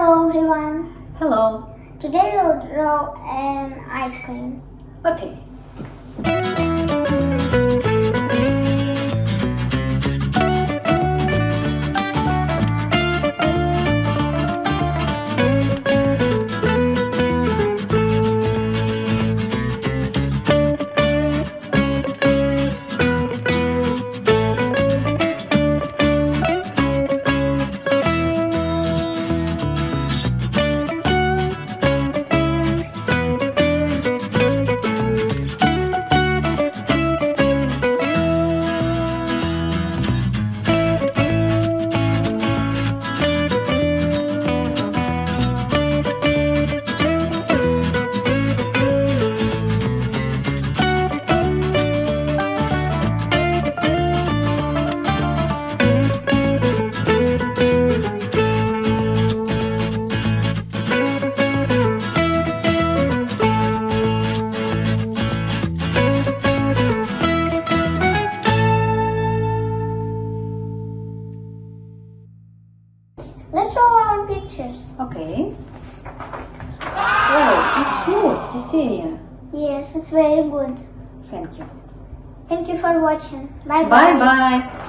Hello everyone. Hello. Today we'll draw an ice cream. Okay. Let's draw our pictures. Okay. Wow, it's good, Eseniya. Yes, it's very good. Thank you. Thank you for watching. Bye Bye bye.